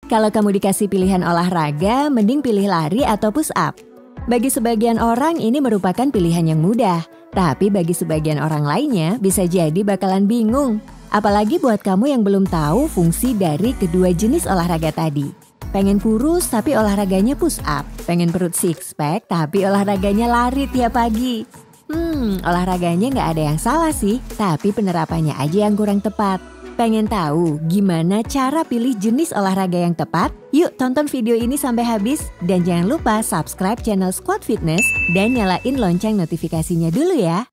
Kalau kamu dikasih pilihan olahraga, mending pilih lari atau push up. Bagi sebagian orang ini merupakan pilihan yang mudah, tapi bagi sebagian orang lainnya bisa jadi bakalan bingung. Apalagi buat kamu yang belum tahu fungsi dari kedua jenis olahraga tadi. Pengen kurus tapi olahraganya push up, pengen perut six pack tapi olahraganya lari tiap pagi. Olahraganya nggak ada yang salah sih, tapi penerapannya aja yang kurang tepat. Pengen tahu gimana cara pilih jenis olahraga yang tepat? Yuk tonton video ini sampai habis dan jangan lupa subscribe channel Squad Fitness dan nyalain lonceng notifikasinya dulu ya.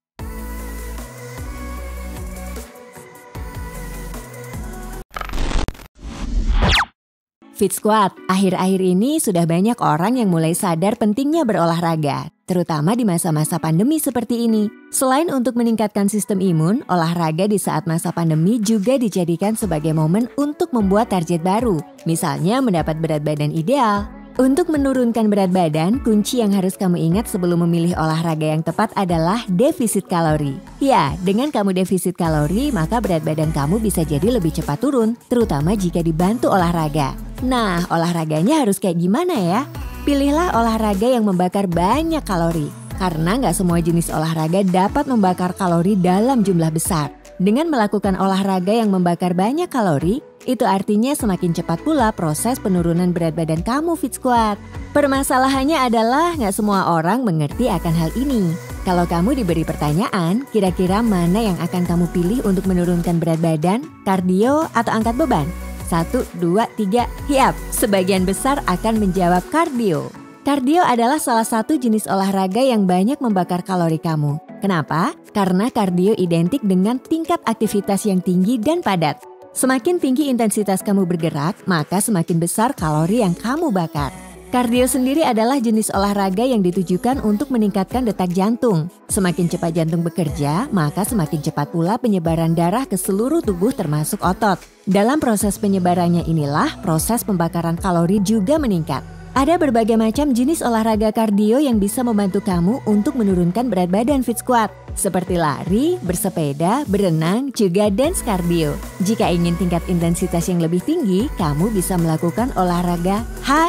Fit Squad, akhir-akhir ini sudah banyak orang yang mulai sadar pentingnya berolahraga, terutama di masa-masa pandemi seperti ini. Selain untuk meningkatkan sistem imun, olahraga di saat masa pandemi juga dijadikan sebagai momen untuk membuat target baru, misalnya mendapat berat badan ideal. Untuk menurunkan berat badan, kunci yang harus kamu ingat sebelum memilih olahraga yang tepat adalah defisit kalori. Ya, dengan kamu defisit kalori, maka berat badan kamu bisa jadi lebih cepat turun, terutama jika dibantu olahraga. Nah, olahraganya harus kayak gimana ya? Pilihlah olahraga yang membakar banyak kalori, karena nggak semua jenis olahraga dapat membakar kalori dalam jumlah besar. Dengan melakukan olahraga yang membakar banyak kalori, itu artinya semakin cepat pula proses penurunan berat badan kamu Fit Squad. Permasalahannya adalah nggak semua orang mengerti akan hal ini. Kalau kamu diberi pertanyaan, kira-kira mana yang akan kamu pilih untuk menurunkan berat badan, kardio atau angkat beban? 1, 2, 3, hiap. Sebagian besar akan menjawab kardio. Kardio adalah salah satu jenis olahraga yang banyak membakar kalori kamu. Kenapa? Karena kardio identik dengan tingkat aktivitas yang tinggi dan padat. Semakin tinggi intensitas kamu bergerak, maka semakin besar kalori yang kamu bakar. Kardio sendiri adalah jenis olahraga yang ditujukan untuk meningkatkan detak jantung. Semakin cepat jantung bekerja, maka semakin cepat pula penyebaran darah ke seluruh tubuh termasuk otot. Dalam proses penyebarannya inilah proses pembakaran kalori juga meningkat. Ada berbagai macam jenis olahraga kardio yang bisa membantu kamu untuk menurunkan berat badan Fit Squad, seperti lari, bersepeda, berenang, juga dance cardio. Jika ingin tingkat intensitas yang lebih tinggi, kamu bisa melakukan olahraga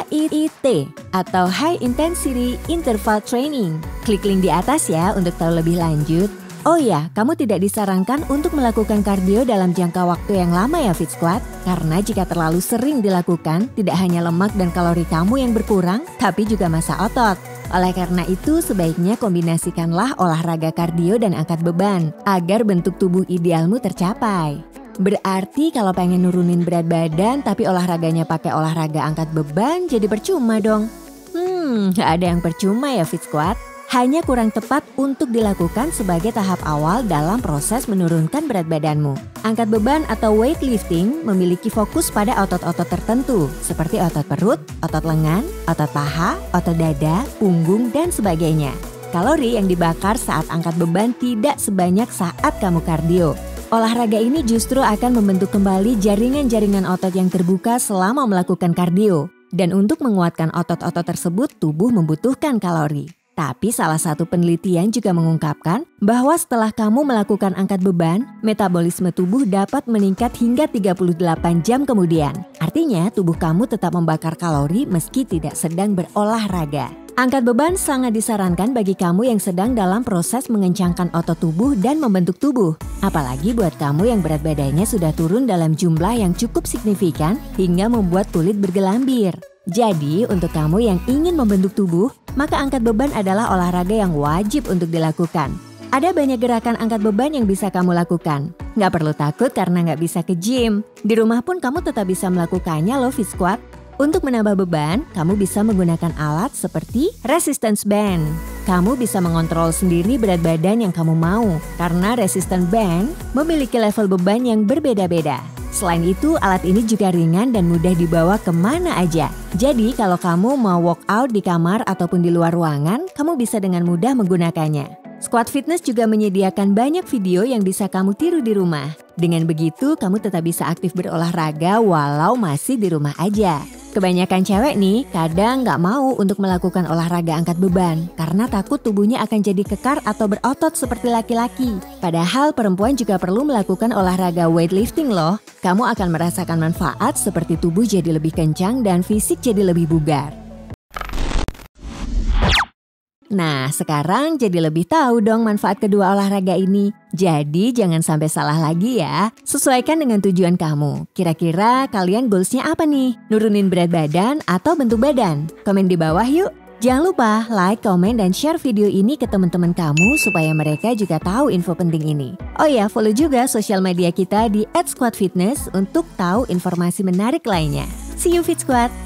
HIIT atau High Intensity Interval Training. Klik link di atas ya untuk tahu lebih lanjut. Oh ya, kamu tidak disarankan untuk melakukan kardio dalam jangka waktu yang lama ya Fit Squad. Karena jika terlalu sering dilakukan, tidak hanya lemak dan kalori kamu yang berkurang, tapi juga massa otot. Oleh karena itu, sebaiknya kombinasikanlah olahraga kardio dan angkat beban, agar bentuk tubuh idealmu tercapai. Berarti kalau pengen nurunin berat badan, tapi olahraganya pakai olahraga angkat beban, jadi percuma dong. Gak ada yang percuma ya Fit Squad. Hanya kurang tepat untuk dilakukan sebagai tahap awal dalam proses menurunkan berat badanmu. Angkat beban atau weightlifting memiliki fokus pada otot-otot tertentu seperti otot perut, otot lengan, otot paha, otot dada, punggung, dan sebagainya. Kalori yang dibakar saat angkat beban tidak sebanyak saat kamu kardio. Olahraga ini justru akan membentuk kembali jaringan-jaringan otot yang terbuka selama melakukan kardio. Dan untuk menguatkan otot-otot tersebut, tubuh membutuhkan kalori. Tapi salah satu penelitian juga mengungkapkan bahwa setelah kamu melakukan angkat beban, metabolisme tubuh dapat meningkat hingga 38 jam kemudian. Artinya tubuh kamu tetap membakar kalori meski tidak sedang berolahraga. Angkat beban sangat disarankan bagi kamu yang sedang dalam proses mengencangkan otot tubuh dan membentuk tubuh. Apalagi buat kamu yang berat badannya sudah turun dalam jumlah yang cukup signifikan hingga membuat kulit bergelambir. Jadi, untuk kamu yang ingin membentuk tubuh, maka angkat beban adalah olahraga yang wajib untuk dilakukan. Ada banyak gerakan angkat beban yang bisa kamu lakukan. Nggak perlu takut karena nggak bisa ke gym. Di rumah pun kamu tetap bisa melakukannya loh Fit Squad. Untuk menambah beban, kamu bisa menggunakan alat seperti resistance band. Kamu bisa mengontrol sendiri berat badan yang kamu mau, karena resistance band memiliki level beban yang berbeda-beda. Selain itu, alat ini juga ringan dan mudah dibawa kemana aja. Jadi, kalau kamu mau workout di kamar ataupun di luar ruangan, kamu bisa dengan mudah menggunakannya. Squad Fitness juga menyediakan banyak video yang bisa kamu tiru di rumah. Dengan begitu, kamu tetap bisa aktif berolahraga walau masih di rumah aja. Kebanyakan cewek nih kadang nggak mau untuk melakukan olahraga angkat beban karena takut tubuhnya akan jadi kekar atau berotot seperti laki-laki. Padahal perempuan juga perlu melakukan olahraga weightlifting loh. Kamu akan merasakan manfaat seperti tubuh jadi lebih kencang dan fisik jadi lebih bugar. Nah, sekarang jadi lebih tahu dong manfaat kedua olahraga ini. Jadi jangan sampai salah lagi ya. Sesuaikan dengan tujuan kamu. Kira-kira kalian goalsnya apa nih? Nurunin berat badan atau bentuk badan? Komen di bawah yuk. Jangan lupa like, komen, dan share video ini ke teman-teman kamu supaya mereka juga tahu info penting ini. Oh ya, follow juga sosial media kita di @squadfitness untuk tahu informasi menarik lainnya. See you Fit Squad!